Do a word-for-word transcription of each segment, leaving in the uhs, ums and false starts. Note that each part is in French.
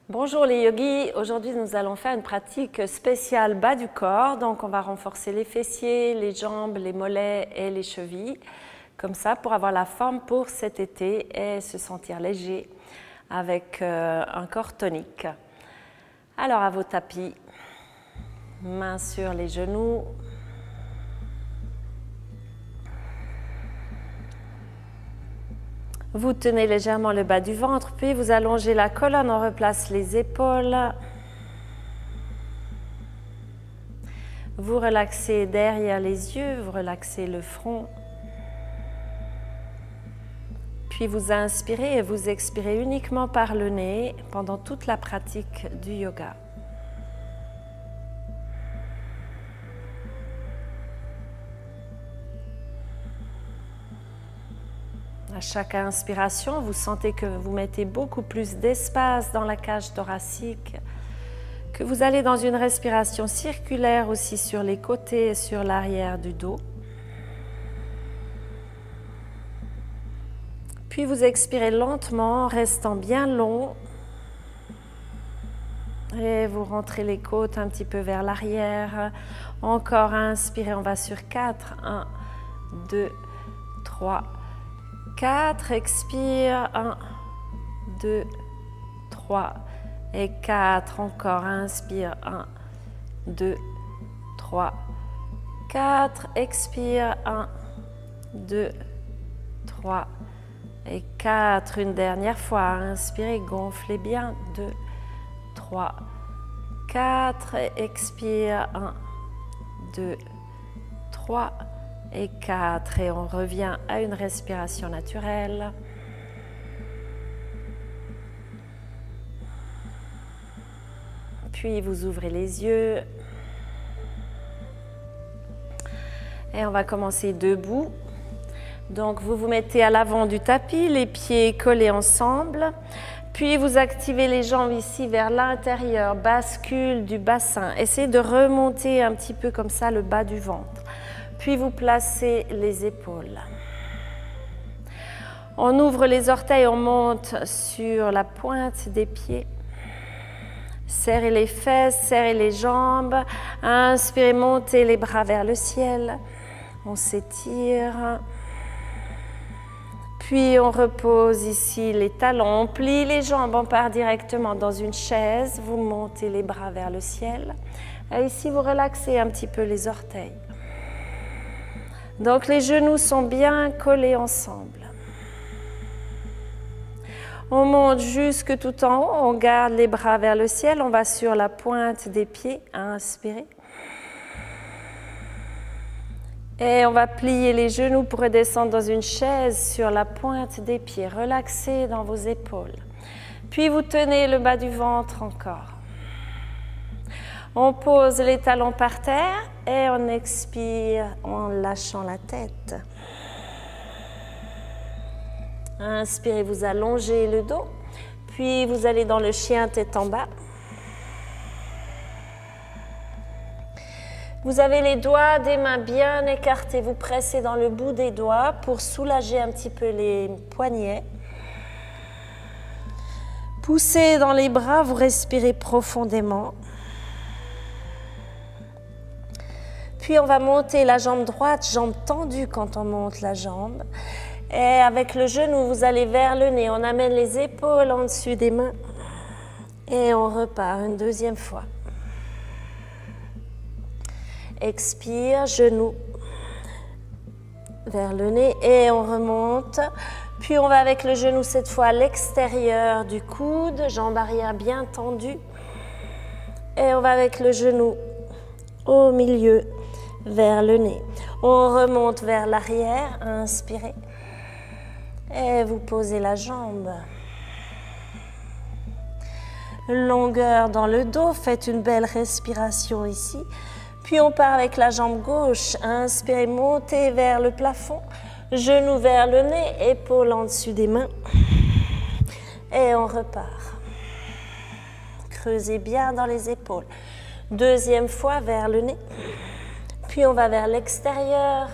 Bonjour les yogis, aujourd'hui nous allons faire une pratique spéciale bas du corps, donc on va renforcer les fessiers, les jambes, les mollets et les chevilles, comme ça pour avoir la forme pour cet été et se sentir léger avec euh, un corps tonique. Alors à vos tapis, mains sur les genoux. Vous tenez légèrement le bas du ventre, puis vous allongez la colonne, on replace les épaules. Vous relaxez derrière les yeux, vous relaxez le front. Puis vous inspirez et vous expirez uniquement par le nez pendant toute la pratique du yoga. À chaque inspiration, vous sentez que vous mettez beaucoup plus d'espace dans la cage thoracique, que vous allez dans une respiration circulaire aussi sur les côtés et sur l'arrière du dos. Puis vous expirez lentement, restant bien long. Et vous rentrez les côtes un petit peu vers l'arrière. Encore inspirez, on va sur quatre. un, deux, trois, quatre, expire, un, deux, trois et quatre, encore, inspire, un, deux, trois, quatre, expire, un, deux, trois et quatre, une dernière fois, inspirez, gonflez bien, deux, trois, quatre, expire, un, deux, trois et quatre, et on revient à une respiration naturelle. Puis vous ouvrez les yeux. Et on va commencer debout. Donc vous vous mettez à l'avant du tapis, les pieds collés ensemble. Puis vous activez les jambes ici vers l'intérieur, bascule du bassin. Essayez de remonter un petit peu comme ça le bas du ventre. Puis vous placez les épaules. On ouvre les orteils, on monte sur la pointe des pieds. Serrez les fesses, serrez les jambes. Inspirez, montez les bras vers le ciel. On s'étire. Puis on repose ici les talons. On plie les jambes, on part directement dans une chaise. Vous montez les bras vers le ciel. Et ici, vous relaxez un petit peu les orteils. Donc les genoux sont bien collés ensemble. On monte jusque tout en haut, on garde les bras vers le ciel, on va sur la pointe des pieds, inspirez. Et on va plier les genoux pour redescendre dans une chaise sur la pointe des pieds, relaxez dans vos épaules. Puis vous tenez le bas du ventre encore. On pose les talons par terre et on expire en lâchant la tête. Inspirez, vous allongez le dos, puis vous allez dans le chien tête en bas. Vous avez les doigts des mains bien écartés, vous pressez dans le bout des doigts pour soulager un petit peu les poignets. Poussez dans les bras, vous respirez profondément. Puis on va monter la jambe droite, jambe tendue quand on monte la jambe. Et avec le genou, vous allez vers le nez. On amène les épaules en dessus des mains. Et on repart une deuxième fois. Expire, genou vers le nez et on remonte. Puis on va avec le genou cette fois à l'extérieur du coude, jambe arrière bien tendue. Et on va avec le genou au milieu vers le nez. On remonte vers l'arrière, inspirez. Et vous posez la jambe. Longueur dans le dos, faites une belle respiration ici. Puis on part avec la jambe gauche, inspirez, montez vers le plafond. Genou vers le nez, épaules en dessus des mains. Et on repart. Creusez bien dans les épaules. Deuxième fois vers le nez. Puis on va vers l'extérieur.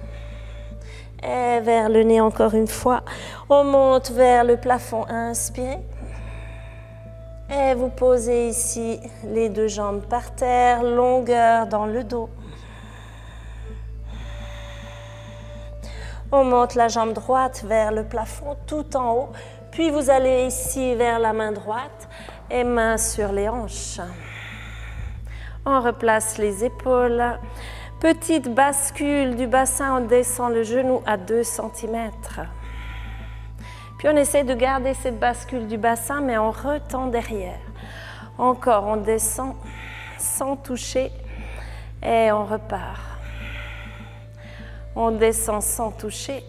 Et vers le nez encore une fois. On monte vers le plafond, inspirez. Et vous posez ici les deux jambes par terre, longueur dans le dos. On monte la jambe droite vers le plafond tout en haut. Puis vous allez ici vers la main droite et main sur les hanches. On replace les épaules. Petite bascule du bassin, on descend le genou à deux centimètres. Puis on essaie de garder cette bascule du bassin, mais on retend derrière. Encore, on descend sans toucher et on repart. On descend sans toucher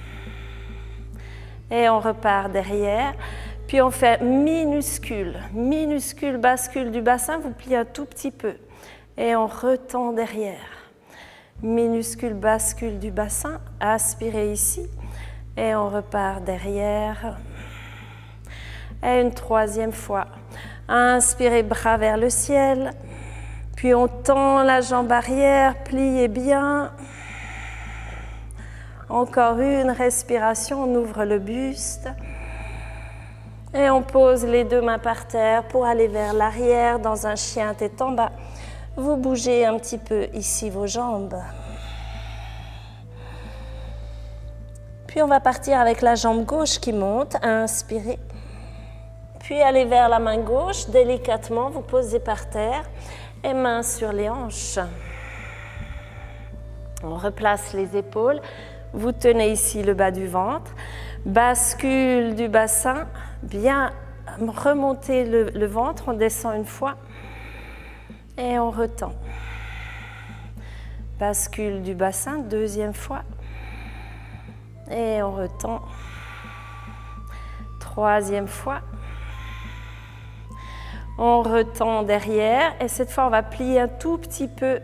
et on repart derrière. Puis on fait minuscule, minuscule bascule du bassin, vous pliez un tout petit peu et on retend derrière. Minuscule bascule du bassin, aspirez ici et on repart derrière. Et une troisième fois, inspirez, bras vers le ciel, puis on tend la jambe arrière, pliez bien. Encore une respiration, on ouvre le buste. Et on pose les deux mains par terre pour aller vers l'arrière dans un chien tête en bas. Vous bougez un petit peu ici vos jambes. Puis on va partir avec la jambe gauche qui monte, inspirez. Puis allez vers la main gauche, délicatement, vous posez par terre et main sur les hanches. On replace les épaules, vous tenez ici le bas du ventre, bascule du bassin, bien remonter le, le ventre, on descend une fois et on retend. Bascule du bassin, deuxième fois. Et on retend. Troisième fois. On retend derrière. Et cette fois, on va plier un tout petit peu.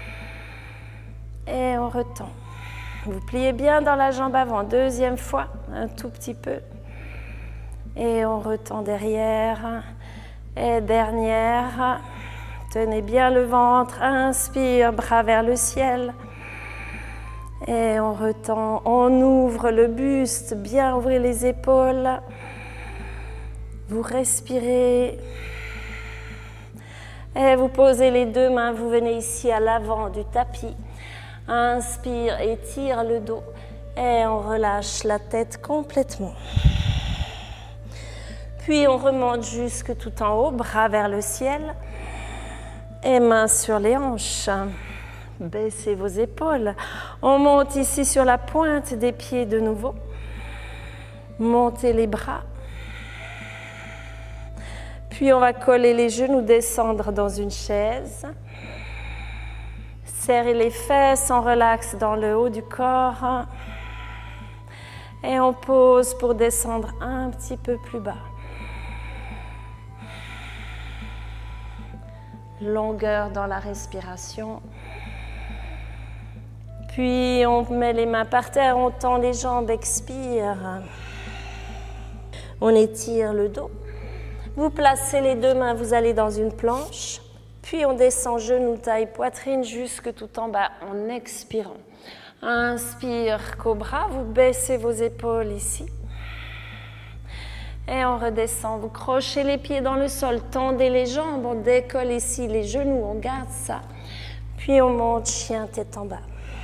Et on retend. Vous pliez bien dans la jambe avant. Deuxième fois, un tout petit peu. Et on retend derrière. Et dernière. Tenez bien le ventre. Inspire, bras vers le ciel. Et on retend, on ouvre le buste, bien ouvrir les épaules. Vous respirez. Et vous posez les deux mains, vous venez ici à l'avant du tapis. Inspire, étire le dos. Et on relâche la tête complètement. Puis on remonte jusque tout en haut, bras vers le ciel. Et mains sur les hanches. Baissez vos épaules. On monte ici sur la pointe des pieds de nouveau. Montez les bras. Puis on va coller les genoux, descendre dans une chaise. Serrez les fesses, on relaxe dans le haut du corps. Et on pose pour descendre un petit peu plus bas. Longueur dans la respiration. Puis on met les mains par terre, on tend les jambes, expire. On étire le dos. Vous placez les deux mains, vous allez dans une planche. Puis on descend genoux, taille, poitrine jusque tout en bas en expirant. Inspire, cobra, vous baissez vos épaules ici. Et on redescend, vous crochez les pieds dans le sol, tendez les jambes, on décolle ici les genoux, on garde ça. Puis on monte, chien tête en bas.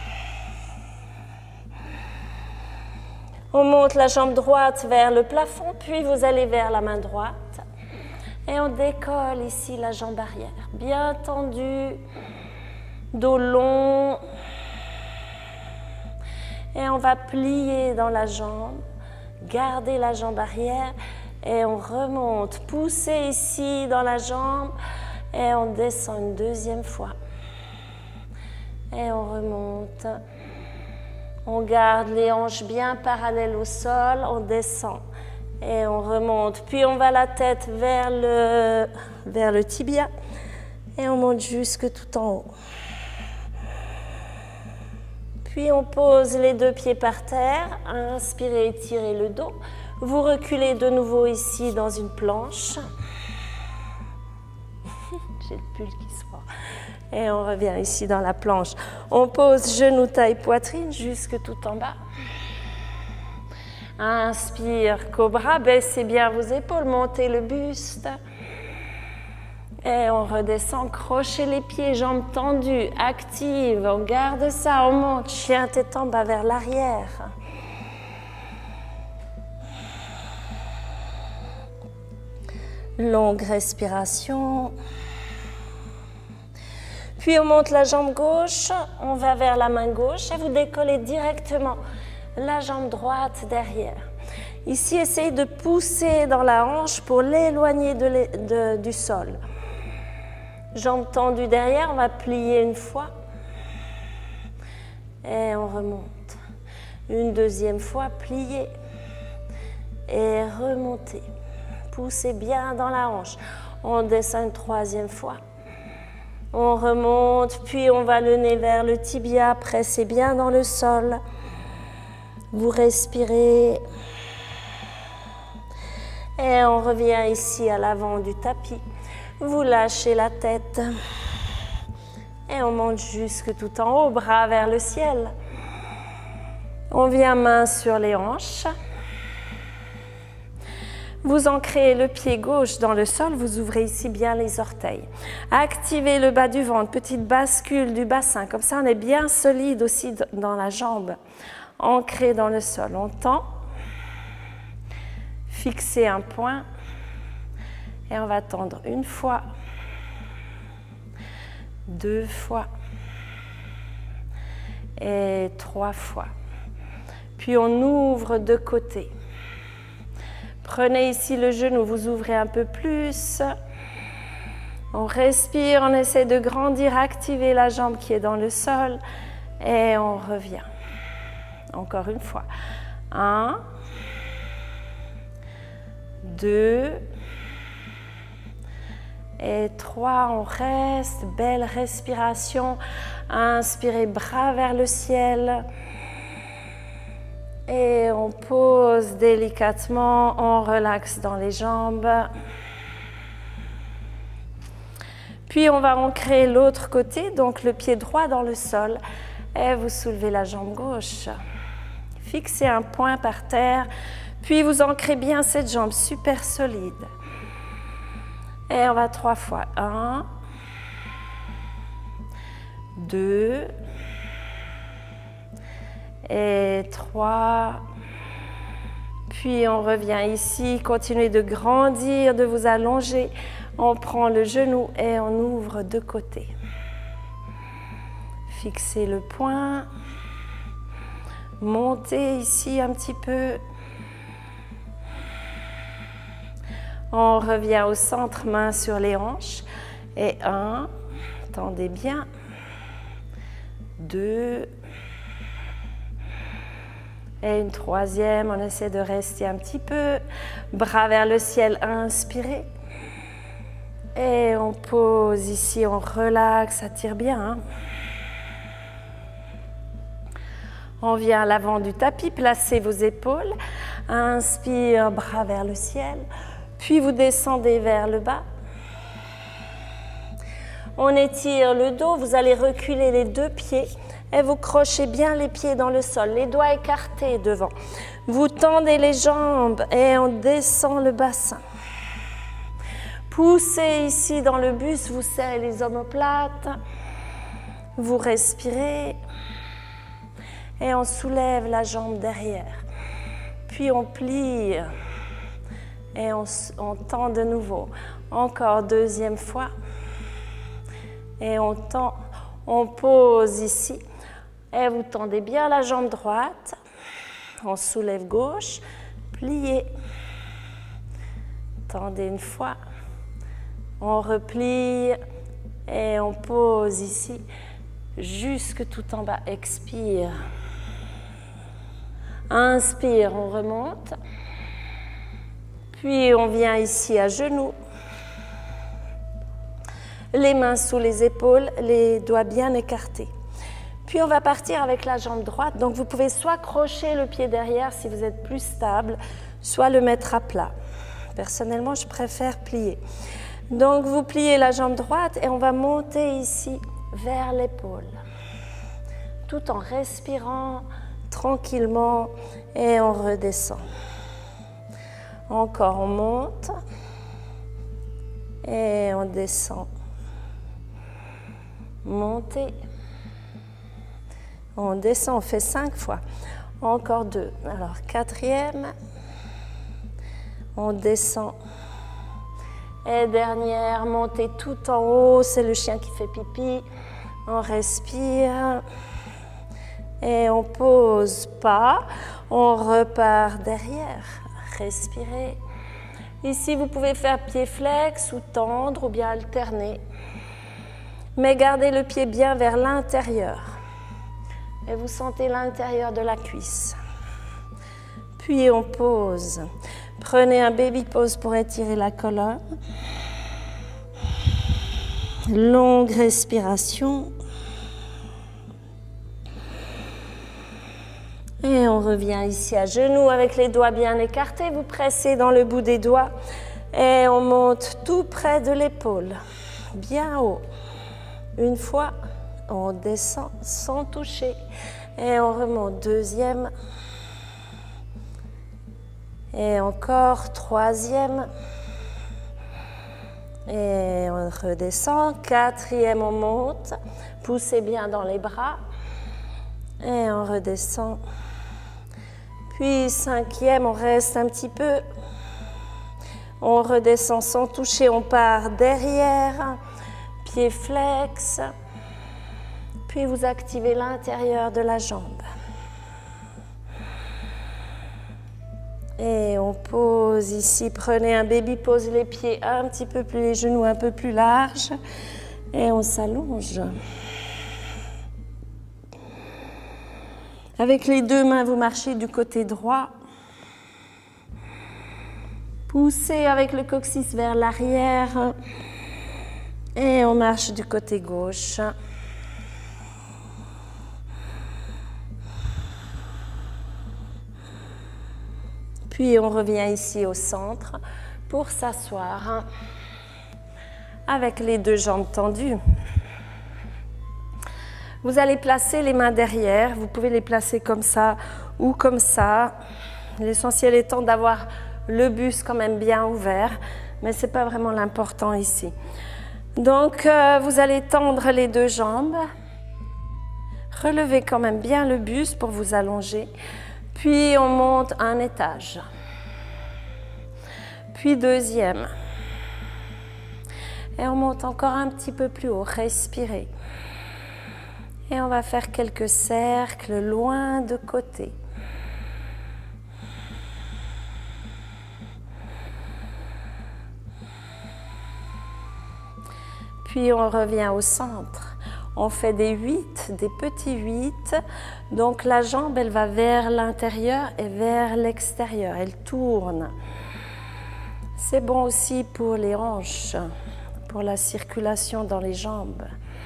On monte la jambe droite vers le plafond, puis vous allez vers la main droite. Et on décolle ici la jambe arrière, bien tendue, dos long. Et on va plier dans la jambe, garder la jambe arrière et on remonte. Poussez ici dans la jambe et on descend une deuxième fois. Et on remonte. On garde les hanches bien parallèles au sol, on descend et on remonte. Puis on va la tête vers le, vers le tibia et on monte jusque tout en haut. Puis on pose les deux pieds par terre, inspirez, étirez le dos. Vous reculez de nouveau ici dans une planche. J'ai le pull qui se voit. Et on revient ici dans la planche. On pose genoux, taille, poitrine jusque tout en bas. Inspire, cobra, baissez bien vos épaules, montez le buste. Et on redescend, crochet les pieds, jambes tendues, active, on garde ça, on monte, chien tête en bas vers l'arrière. Longue respiration. Puis on monte la jambe gauche, on va vers la main gauche et vous décollez directement la jambe droite derrière. Ici, essayez de pousser dans la hanche pour l'éloigner de l'é- de- du sol. Jambes tendues derrière, on va plier une fois et on remonte. Une deuxième fois, plier et remonter. Poussez bien dans la hanche. On descend une troisième fois. On remonte, puis on va le nez vers le tibia, pressez bien dans le sol. Vous respirez. Et on revient ici à l'avant du tapis. Vous lâchez la tête. Et on monte jusque tout en haut, bras vers le ciel. On vient main sur les hanches. Vous ancrez le pied gauche dans le sol, vous ouvrez ici bien les orteils. Activez le bas du ventre, petite bascule du bassin, comme ça on est bien solide aussi dans la jambe. Ancré dans le sol, on tend. Fixez un point et on va tendre une fois, deux fois et trois fois. Puis on ouvre de côté. Prenez ici le genou, vous ouvrez un peu plus. On respire, on essaie de grandir, activer la jambe qui est dans le sol et on revient. Encore une fois. Un, deux et trois. On reste, belle respiration. Inspirez, bras vers le ciel. Et on pose délicatement, on relaxe dans les jambes. Puis on va ancrer l'autre côté, donc le pied droit dans le sol. Et vous soulevez la jambe gauche. Fixez un point par terre. Puis vous ancrez bien cette jambe super solide. Et on va trois fois. Un, deux, et trois. Puis on revient ici, continuez de grandir, de vous allonger. On prend le genou et on ouvre de côté. Fixez le point. Montez ici un petit peu. On revient au centre, main sur les hanches. Et un, tendez bien. Deux. Et une troisième, on essaie de rester un petit peu. Bras vers le ciel, inspirez. Et on pose ici, on relaxe, ça tire bien. Hein? On vient à l'avant du tapis, placez vos épaules. Inspire, bras vers le ciel. Puis vous descendez vers le bas. On étire le dos, vous allez reculer les deux pieds. Et vous crochez bien les pieds dans le sol, les doigts écartés devant. Vous tendez les jambes et on descend le bassin. Poussez ici dans le buste, vous serrez les omoplates. Vous respirez. Et on soulève la jambe derrière. Puis on plie. Et on, on tend de nouveau. Encore deuxième fois. Et on tend, on pose ici. Et vous tendez bien la jambe droite. On soulève gauche. Pliez. Tendez une fois. On replie. Et on pose ici. Jusque tout en bas. Expire. Inspire, on remonte. Puis on vient ici à genoux. Les mains sous les épaules, les doigts bien écartés. Puis on va partir avec la jambe droite. Donc vous pouvez soit crocher le pied derrière si vous êtes plus stable, soit le mettre à plat. Personnellement, je préfère plier. Donc vous pliez la jambe droite et on va monter ici vers l'épaule. Tout en respirant tranquillement et on redescend. Encore, on monte. Et on descend. Montez. On descend, on fait cinq fois. Encore deux. Alors, quatrième. On descend. Et dernière, montez tout en haut. C'est le chien qui fait pipi. On respire. Et on pose pas. On repart derrière. Respirez. Ici, vous pouvez faire pied flex ou tendre ou bien alterner. Mais gardez le pied bien vers l'intérieur. Et vous sentez l'intérieur de la cuisse. Puis on pose. Prenez un baby pose pour étirer la colonne. Longue respiration. Et on revient ici à genoux avec les doigts bien écartés. Vous pressez dans le bout des doigts. Et on monte tout près de l'épaule. Bien haut. Une fois, on descend sans toucher. Et on remonte. Deuxième. Et encore. Troisième. Et on redescend. Quatrième, on monte. Poussez bien dans les bras. Et on redescend. Puis cinquième, on reste un petit peu. On redescend sans toucher. On part derrière. Pied flex. Puis vous activez l'intérieur de la jambe. Et on pose ici. Prenez un baby pose, les pieds un petit peu plus, les genoux un peu plus larges. Et on s'allonge. Avec les deux mains, vous marchez du côté droit. Poussez avec le coccyx vers l'arrière. Et on marche du côté gauche. Puis on revient ici au centre pour s'asseoir avec les deux jambes tendues. Vous allez placer les mains derrière, vous pouvez les placer comme ça ou comme ça. L'essentiel étant d'avoir le buste quand même bien ouvert, mais ce n'est pas vraiment l'important ici. Donc euh, vous allez tendre les deux jambes, relevez quand même bien le buste pour vous allonger, puis on monte un étage, puis deuxième, et on monte encore un petit peu plus haut, respirez. Et on va faire quelques cercles loin de côté. Puis on revient au centre. On fait des huit, des petits huit. Donc la jambe, elle va vers l'intérieur et vers l'extérieur. Elle tourne. C'est bon aussi pour les hanches, pour la circulation dans les jambes.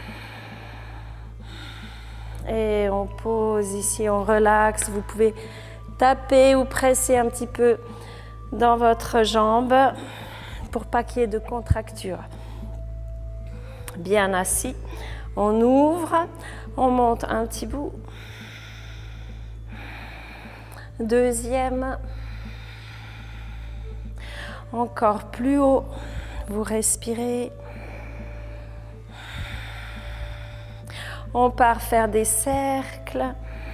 Et on pose ici, on relaxe. Vous pouvez taper ou presser un petit peu dans votre jambe pour pas qu'il y ait de contracture. Bien assis, on ouvre, on monte un petit bout. Deuxième. Encore plus haut, vous respirez. On part faire des cercles.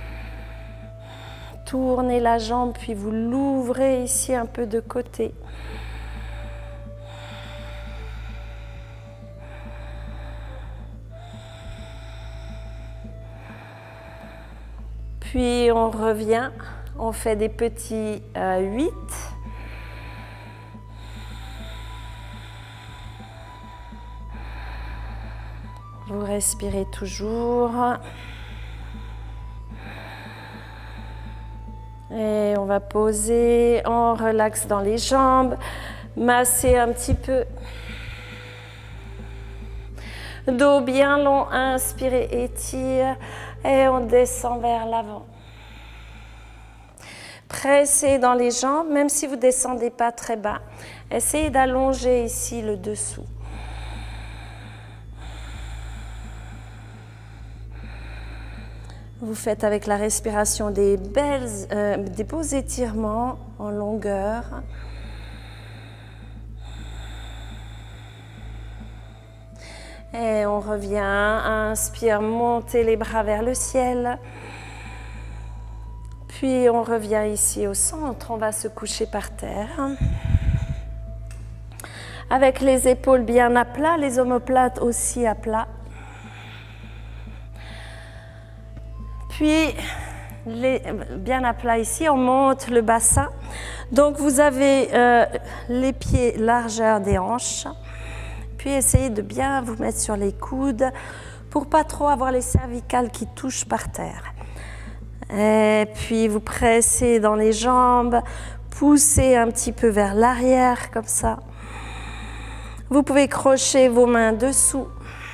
Tournez la jambe, puis vous l'ouvrez ici un peu de côté. Puis on revient, on fait des petits euh, huit. Vous respirez toujours. Et on va poser, on relaxe dans les jambes, masser un petit peu. Dos bien long, inspirez, étire et on descend vers l'avant. Pressez dans les jambes, même si vous ne descendez pas très bas. Essayez d'allonger ici le dessous. Vous faites avec la respiration des, belles, euh, des beaux étirements en longueur. Et on revient, inspire, montez les bras vers le ciel. Puis on revient ici au centre, on va se coucher par terre. Avec les épaules bien à plat, les omoplates aussi à plat. Puis, les, bien à plat ici, on monte le bassin. Donc vous avez euh, les pieds largeur des hanches. Puis essayez de bien vous mettre sur les coudes pour pas trop avoir les cervicales qui touchent par terre. Et puis vous pressez dans les jambes, poussez un petit peu vers l'arrière comme ça. Vous pouvez crocher vos mains dessous.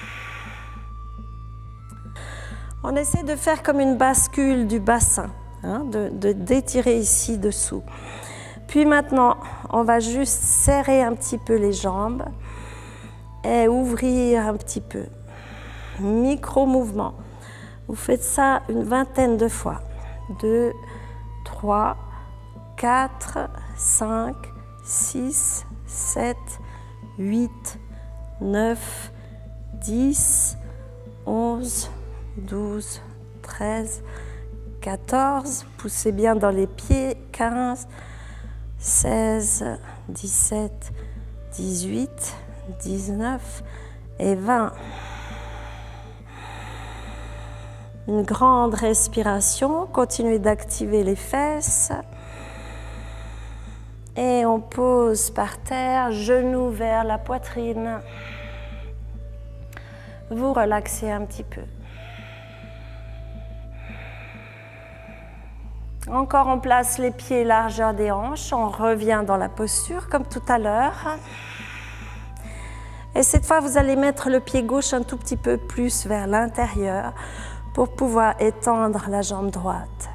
On essaie de faire comme une bascule du bassin, hein, de, de d'étirer ici dessous. Puis maintenant, on va juste serrer un petit peu les jambes et ouvrir un petit peu. Micro-mouvement. Vous faites ça une vingtaine de fois. deux, trois, quatre, cinq, six, sept, huit, neuf, dix, onze, douze, treize, quatorze. Poussez bien dans les pieds. quinze, seize, dix-sept, dix-huit, dix-neuf et vingt. Une grande respiration, continuez d'activer les fesses. Et on pose par terre, genoux vers la poitrine. Vous relaxez un petit peu. Encore on place les pieds largeur des hanches, on revient dans la posture comme tout à l'heure. Et cette fois, vous allez mettre le pied gauche un tout petit peu plus vers l'intérieur pour pouvoir étendre la jambe droite.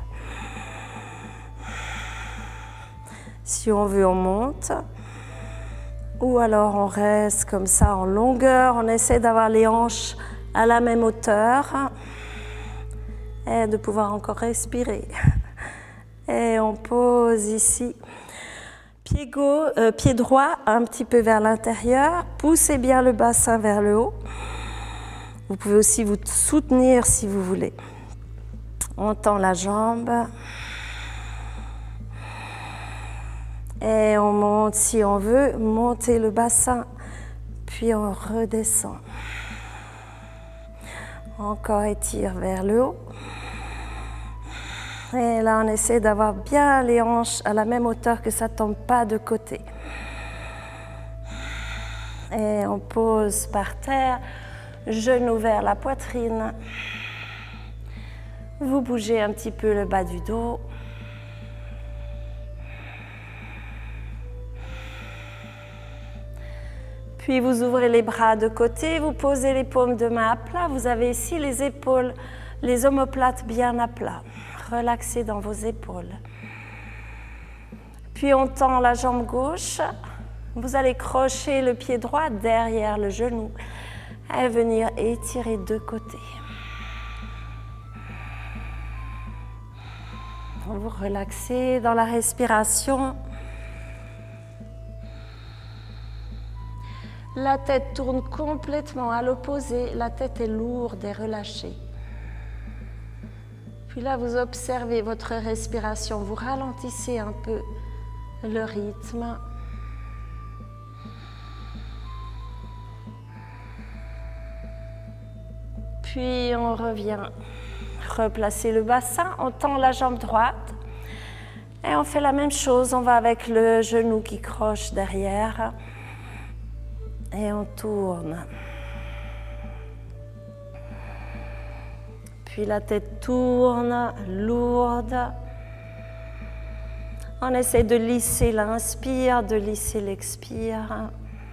Si on veut, on monte. Ou alors on reste comme ça en longueur. On essaie d'avoir les hanches à la même hauteur et de pouvoir encore respirer. Et on pose ici. Pied gauche, euh, pied droit un petit peu vers l'intérieur. Poussez bien le bassin vers le haut. Vous pouvez aussi vous soutenir si vous voulez. On tend la jambe. Et on monte si on veut. Monter le bassin. Puis on redescend. Encore étire vers le haut. Et là, on essaie d'avoir bien les hanches à la même hauteur, que ça ne tombe pas de côté. Et on pose par terre, genoux vers la poitrine. Vous bougez un petit peu le bas du dos. Puis vous ouvrez les bras de côté, vous posez les paumes de main à plat. Vous avez ici les épaules, les omoplates bien à plat. Relaxez dans vos épaules. Puis on tend la jambe gauche. Vous allez crocher le pied droit derrière le genou et venir étirer de côté. Vous relaxez dans la respiration. La tête tourne complètement à l'opposé. La tête est lourde et relâchée. Puis là, vous observez votre respiration, vous ralentissez un peu le rythme. Puis on revient, replacer le bassin, on tend la jambe droite et on fait la même chose, on va avec le genou qui croche derrière et on tourne. Puis la tête tourne, lourde. On essaie de lisser l'inspire, de lisser l'expire.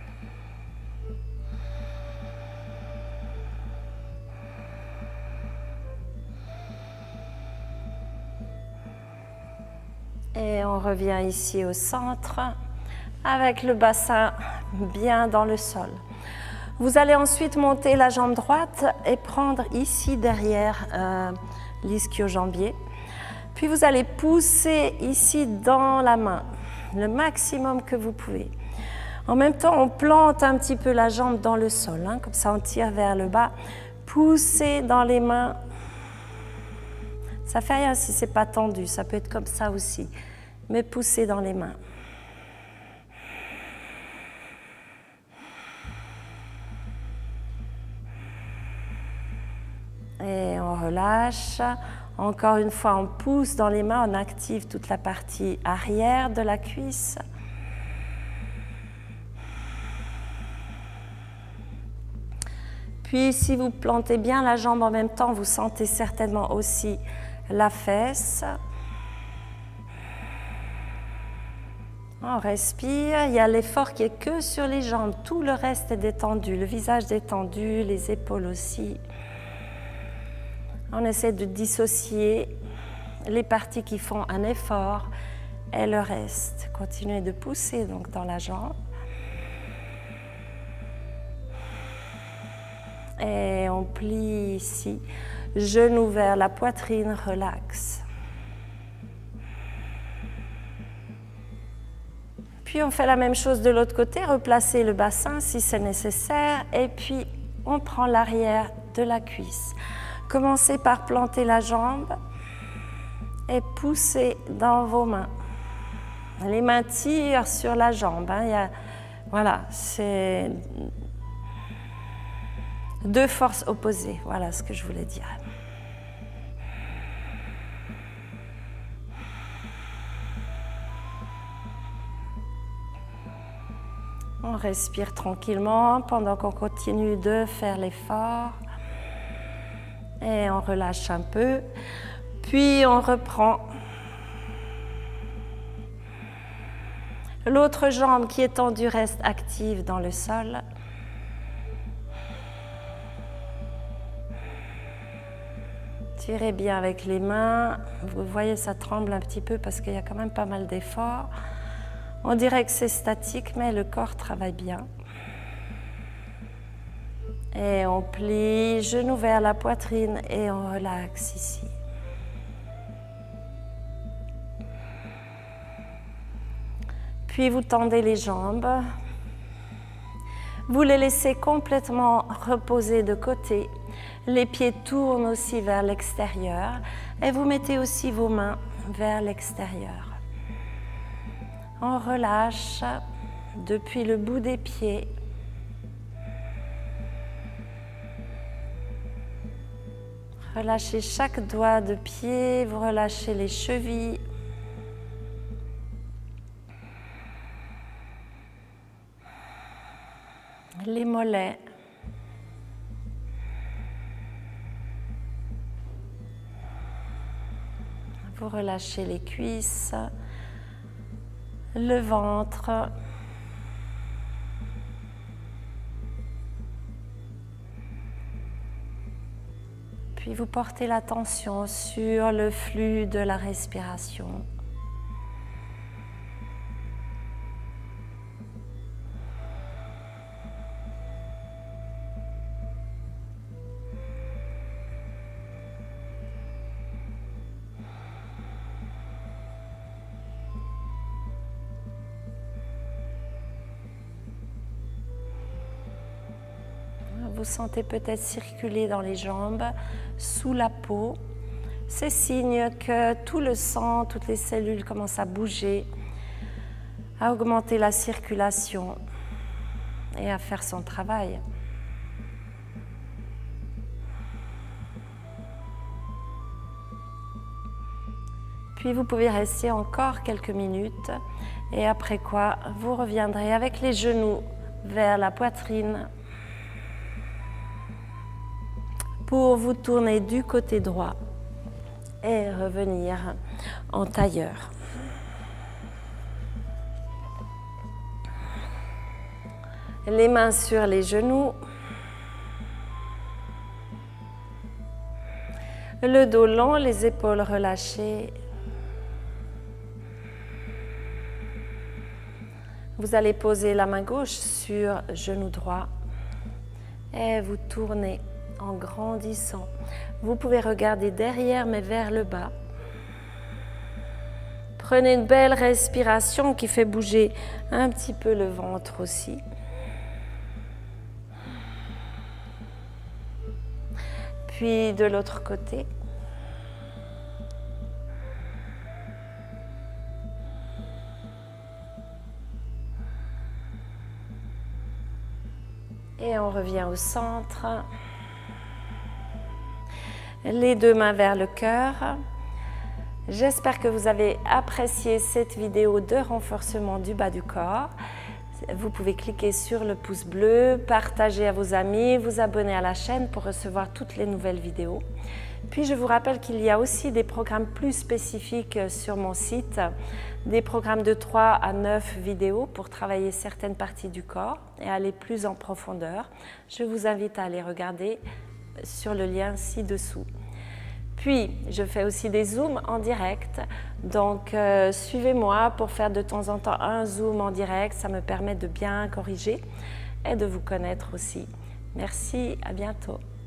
Et on revient ici au centre avec le bassin bien dans le sol. Vous allez ensuite monter la jambe droite et prendre ici derrière euh, l'ischio-jambier. Puis vous allez pousser ici dans la main, le maximum que vous pouvez. En même temps, on plante un petit peu la jambe dans le sol, hein, comme ça on tire vers le bas. Poussez dans les mains. Ça fait rien si c'est pas tendu, ça peut être comme ça aussi. Mais poussez dans les mains. Et on relâche. Encore une fois, on pousse dans les mains, on active toute la partie arrière de la cuisse. Puis, si vous plantez bien la jambe en même temps, vous sentez certainement aussi la fesse. On respire. Il y a l'effort qui est que sur les jambes. Tout le reste est détendu. Le visage détendu, les épaules aussi. On essaie de dissocier les parties qui font un effort et le reste. Continuez de pousser donc dans la jambe. Et on plie ici, genou vers la poitrine, relax. Puis on fait la même chose de l'autre côté, replacez le bassin si c'est nécessaire, et puis on prend l'arrière de la cuisse. Commencez par planter la jambe et poussez dans vos mains. Les mains tirent sur la jambe. Hein. Il y a, voilà, c'est deux forces opposées. Voilà ce que je voulais dire. On respire tranquillement pendant qu'on continue de faire l'effort. Et on relâche un peu. Puis on reprend. L'autre jambe qui est tendue reste active dans le sol. Tirez bien avec les mains. Vous voyez, ça tremble un petit peu parce qu'il y a quand même pas mal d'efforts. On dirait que c'est statique, mais le corps travaille bien. Et on plie, genou vers la poitrine et on relaxe ici. Puis vous tendez les jambes. Vous les laissez complètement reposer de côté. Les pieds tournent aussi vers l'extérieur et vous mettez aussi vos mains vers l'extérieur. On relâche depuis le bout des pieds. Relâchez chaque doigt de pied, vous relâchez les chevilles. Les mollets. Vous relâchez les cuisses, le ventre. Puis vous portez l'attention sur le flux de la respiration. Vous sentez peut-être circuler dans les jambes, sous la peau. C'est signe que tout le sang, toutes les cellules commencent à bouger, à augmenter la circulation et à faire son travail. Puis vous pouvez rester encore quelques minutes et après quoi vous reviendrez avec les genoux vers la poitrine pour vous tourner du côté droit et revenir en tailleur. Les mains sur les genoux, le dos long, les épaules relâchées. Vous allez poser la main gauche sur genou droit et vous tournez en grandissant. Vous pouvez regarder derrière mais vers le bas. Prenez une belle respiration qui fait bouger un petit peu le ventre aussi. Puis de l'autre côté. Et on revient au centre. Les deux mains vers le cœur. J'espère que vous avez apprécié cette vidéo de renforcement du bas du corps. Vous pouvez cliquer sur le pouce bleu, partager à vos amis, vous abonner à la chaîne pour recevoir toutes les nouvelles vidéos. Puis je vous rappelle qu'il y a aussi des programmes plus spécifiques sur mon site, des programmes de trois à neuf vidéos pour travailler certaines parties du corps et aller plus en profondeur. Je vous invite à aller regarder sur le lien ci-dessous. Puis, je fais aussi des zooms en direct, donc euh, suivez-moi pour faire de temps en temps un zoom en direct, ça me permet de bien corriger et de vous connaître aussi. Merci, à bientôt.